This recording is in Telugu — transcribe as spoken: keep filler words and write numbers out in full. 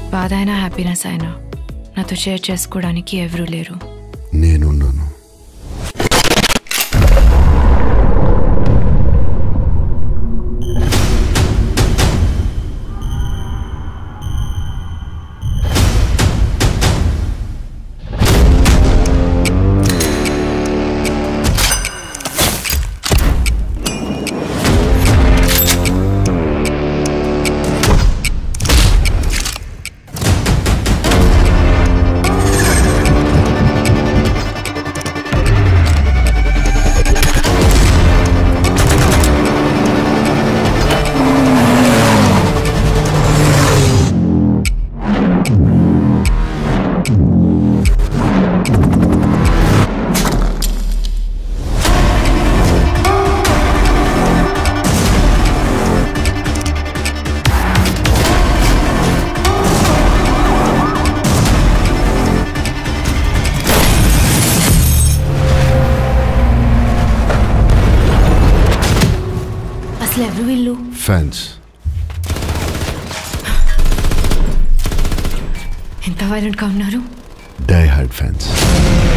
బాధ అయినా హ్యాపీనెస్ అయినా నాతో షేర్ చేసుకోవడానికి ఎవరూ లేరు. నేనున్నాను. అసలు ఎవరు వీళ్ళు? ఫ్యాన్స్. ఎంత వైలెంట్గా ఉన్నారు? Die hard fans.